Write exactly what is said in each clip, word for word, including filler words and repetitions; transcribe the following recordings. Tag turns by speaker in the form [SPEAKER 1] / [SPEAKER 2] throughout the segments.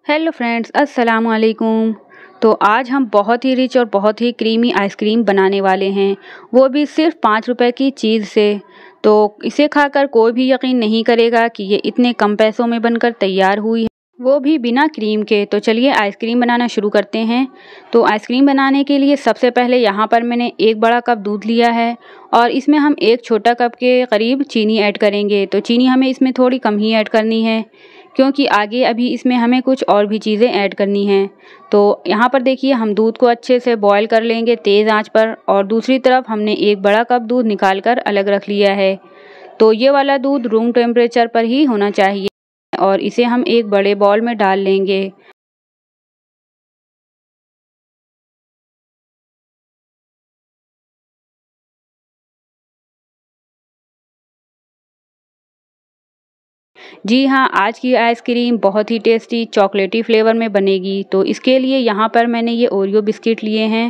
[SPEAKER 1] Hello friends, अस्सलाम वालेकुम। तो आज हम बहुत ही रिच और बहुत ही क्रीमी आइसक्रीम बनाने वाले हैं, वो भी सिर्फ पाँच रुपए की चीज़ से। तो इसे खाकर कोई भी यकीन नहीं करेगा कि ये इतने कम पैसों में बनकर तैयार हुई है, वो भी बिना क्रीम के। तो चलिए आइसक्रीम बनाना शुरू करते हैं। तो आइसक्रीम बनाने के लिए सबसे पहले यहाँ पर मैंने एक बड़ा कप दूध लिया है और इसमें हम एक छोटा कप के करीब चीनी ऐड करेंगे। तो चीनी हमें इसमें थोड़ी कम ही ऐड करनी है, क्योंकि आगे अभी इसमें हमें कुछ और भी चीज़ें ऐड करनी हैं। तो यहाँ पर देखिए हम दूध को अच्छे से बॉईल कर लेंगे तेज़ आंच पर, और दूसरी तरफ हमने एक बड़ा कप दूध निकाल कर अलग रख लिया है। तो ये वाला दूध रूम टेम्परेचर पर ही होना चाहिए और इसे हम एक बड़े बाउल में डाल लेंगे। जी हाँ, आज की आइसक्रीम बहुत ही टेस्टी चॉकलेटी फ्लेवर में बनेगी। तो इसके लिए यहाँ पर मैंने ये ओरियो बिस्किट लिए हैं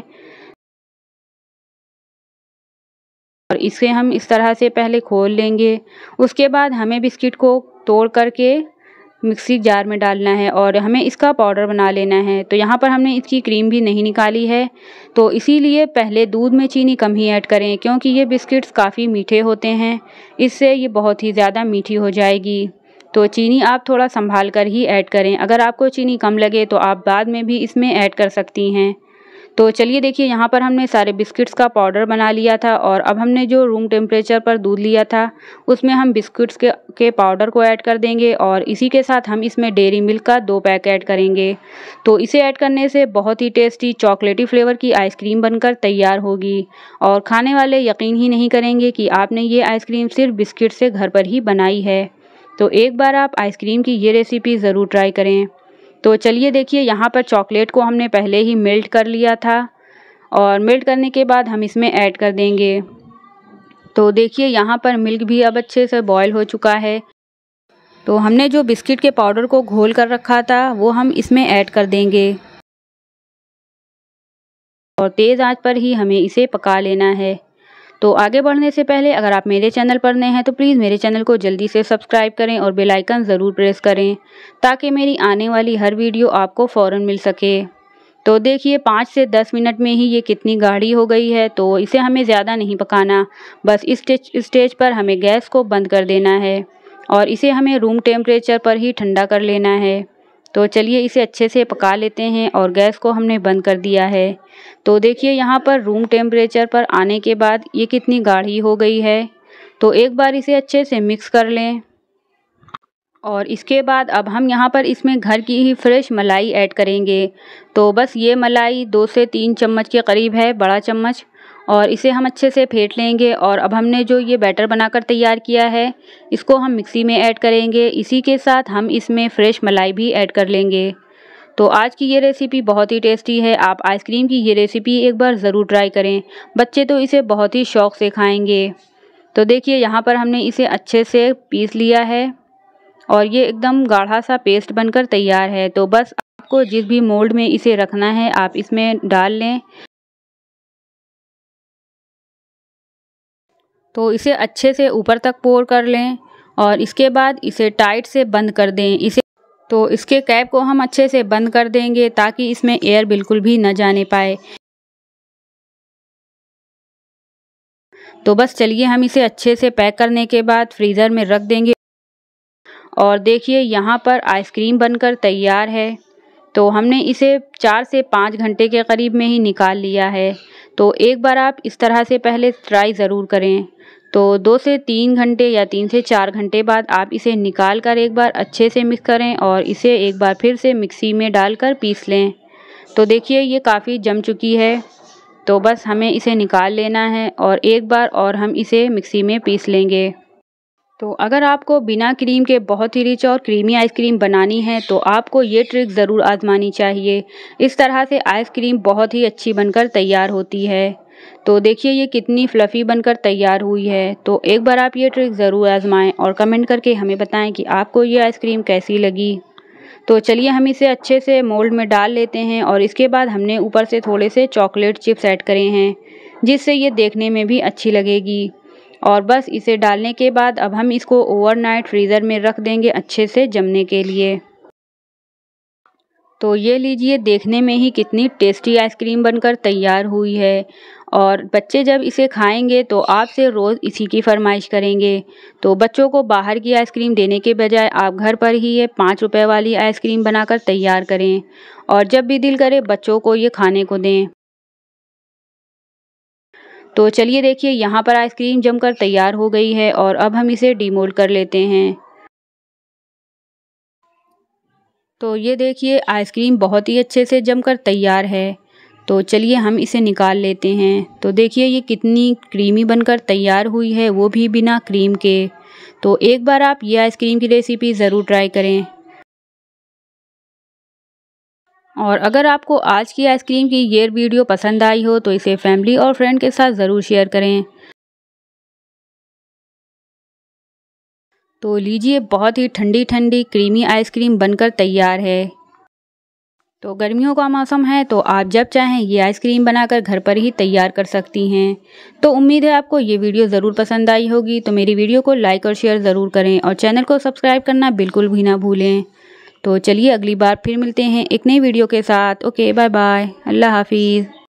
[SPEAKER 1] और इसे हम इस तरह से पहले खोल लेंगे। उसके बाद हमें बिस्किट को तोड़ करके मिक्सी जार में डालना है और हमें इसका पाउडर बना लेना है। तो यहाँ पर हमने इसकी क्रीम भी नहीं निकाली है, तो इसीलिए पहले दूध में चीनी कम ही ऐड करें, क्योंकि ये बिस्किट्स काफ़ी मीठे होते हैं, इससे ये बहुत ही ज़्यादा मीठी हो जाएगी। तो चीनी आप थोड़ा संभाल कर ही ऐड करें। अगर आपको चीनी कम लगे तो आप बाद में भी इसमें ऐड कर सकती हैं। तो चलिए देखिए यहाँ पर हमने सारे बिस्किट्स का पाउडर बना लिया था और अब हमने जो रूम टेम्परेचर पर दूध लिया था उसमें हम बिस्किट्स के के पाउडर को ऐड कर देंगे और इसी के साथ हम इसमें डेयरी मिल्क का दो पैक ऐड करेंगे। तो इसे ऐड करने से बहुत ही टेस्टी चॉकलेटी फ्लेवर की आइसक्रीम बनकर तैयार होगी और खाने वाले यकीन ही नहीं करेंगे कि आपने ये आइसक्रीम सिर्फ बिस्किट से घर पर ही बनाई है। तो एक बार आप आइसक्रीम की ये रेसिपी ज़रूर ट्राई करें। तो चलिए देखिए यहाँ पर चॉकलेट को हमने पहले ही मेल्ट कर लिया था और मेल्ट करने के बाद हम इसमें ऐड कर देंगे। तो देखिए यहाँ पर मिल्क भी अब अच्छे से बॉयल हो चुका है। तो हमने जो बिस्किट के पाउडर को घोल कर रखा था वो हम इसमें ऐड कर देंगे और तेज़ आंच पर ही हमें इसे पका लेना है। तो आगे बढ़ने से पहले अगर आप मेरे चैनल पर नए हैं तो प्लीज़ मेरे चैनल को जल्दी से सब्सक्राइब करें और बेल आइकन ज़रूर प्रेस करें, ताकि मेरी आने वाली हर वीडियो आपको फ़ौरन मिल सके। तो देखिए पाँच से दस मिनट में ही ये कितनी गाढ़ी हो गई है। तो इसे हमें ज़्यादा नहीं पकाना, बस इस स्टेज स्टेज पर हमें गैस को बंद कर देना है और इसे हमें रूम टेम्परेचर पर ही ठंडा कर लेना है। तो चलिए इसे अच्छे से पका लेते हैं और गैस को हमने बंद कर दिया है। तो देखिए यहाँ पर रूम टेम्परेचर पर आने के बाद ये कितनी गाढ़ी हो गई है। तो एक बार इसे अच्छे से मिक्स कर लें और इसके बाद अब हम यहाँ पर इसमें घर की ही फ्रेश मलाई ऐड करेंगे। तो बस ये मलाई दो से तीन चम्मच के करीब है, बड़ा चम्मच, और इसे हम अच्छे से फेंट लेंगे। और अब हमने जो ये बैटर बनाकर तैयार किया है इसको हम मिक्सी में ऐड करेंगे। इसी के साथ हम इसमें फ्रेश मलाई भी ऐड कर लेंगे। तो आज की ये रेसिपी बहुत ही टेस्टी है, आप आइसक्रीम की ये रेसिपी एक बार ज़रूर ट्राई करें, बच्चे तो इसे बहुत ही शौक़ से खाएंगे। तो देखिए यहाँ पर हमने इसे अच्छे से पीस लिया है और ये एकदम गाढ़ा सा पेस्ट बनकर तैयार है। तो बस आपको जिस भी मोल्ड में इसे रखना है आप इसमें डाल लें। तो इसे अच्छे से ऊपर तक पोर कर लें और इसके बाद इसे टाइट से बंद कर दें। इसे तो इसके कैप को हम अच्छे से बंद कर देंगे ताकि इसमें एयर बिल्कुल भी न जाने पाए। तो बस चलिए हम इसे अच्छे से पैक करने के बाद फ्रीज़र में रख देंगे। और देखिए यहाँ पर आइसक्रीम बनकर तैयार है। तो हमने इसे चार से पाँच घंटे के करीब में ही निकाल लिया है। तो एक बार आप इस तरह से पहले ट्राई ज़रूर करें। तो दो से तीन घंटे या तीन से चार घंटे बाद आप इसे निकाल कर एक बार अच्छे से मिक्स करें और इसे एक बार फिर से मिक्सी में डालकर पीस लें। तो देखिए ये काफ़ी जम चुकी है। तो बस हमें इसे निकाल लेना है और एक बार और हम इसे मिक्सी में पीस लेंगे। तो अगर आपको बिना क्रीम के बहुत ही रिच और क्रीमी आइसक्रीम बनानी है तो आपको ये ट्रिक ज़रूर आजमानी चाहिए। इस तरह से आइसक्रीम बहुत ही अच्छी बनकर तैयार होती है। तो देखिए ये कितनी फ्लफ़ी बनकर तैयार हुई है। तो एक बार आप ये ट्रिक ज़रूर आजमाएं और कमेंट करके हमें बताएं कि आपको ये आइसक्रीम कैसी लगी। तो चलिए हम इसे अच्छे से मोल्ड में डाल लेते हैं और इसके बाद हमने ऊपर से थोड़े से चॉकलेट चिप्स ऐड करे हैं, जिससे ये देखने में भी अच्छी लगेगी। और बस इसे डालने के बाद अब हम इसको ओवरनाइट फ्रीज़र में रख देंगे अच्छे से जमने के लिए। तो ये लीजिए, देखने में ही कितनी टेस्टी आइसक्रीम बनकर तैयार हुई है। और बच्चे जब इसे खाएंगे तो आपसे रोज़ इसी की फरमाइश करेंगे। तो बच्चों को बाहर की आइसक्रीम देने के बजाय आप घर पर ही ये पाँच रुपए वाली आइसक्रीम बनाकर तैयार करें और जब भी दिल करे बच्चों को ये खाने को दें। तो चलिए देखिए, यहाँ पर आइसक्रीम जमकर तैयार हो गई है और अब हम इसे डीमोल्ड कर लेते हैं। तो ये देखिए, आइसक्रीम बहुत ही अच्छे से जमकर तैयार है। तो चलिए हम इसे निकाल लेते हैं। तो देखिए ये कितनी क्रीमी बनकर तैयार हुई है, वो भी बिना क्रीम के। तो एक बार आप ये आइसक्रीम की रेसिपी ज़रूर ट्राई करें। और अगर आपको आज की आइसक्रीम की ये वीडियो पसंद आई हो तो इसे फैमिली और फ्रेंड के साथ ज़रूर शेयर करें। तो लीजिए, बहुत ही ठंडी ठंडी क्रीमी आइसक्रीम बनकर तैयार है। तो गर्मियों का मौसम है तो आप जब चाहें ये आइसक्रीम बनाकर घर पर ही तैयार कर सकती हैं। तो उम्मीद है आपको ये वीडियो ज़रूर पसंद आई होगी। तो मेरी वीडियो को लाइक और शेयर ज़रूर करें और चैनल को सब्सक्राइब करना बिल्कुल भी ना भूलें। तो चलिए अगली बार फिर मिलते हैं एक नई वीडियो के साथ। ओके, बाय बाय, अल्लाह हाफिज़।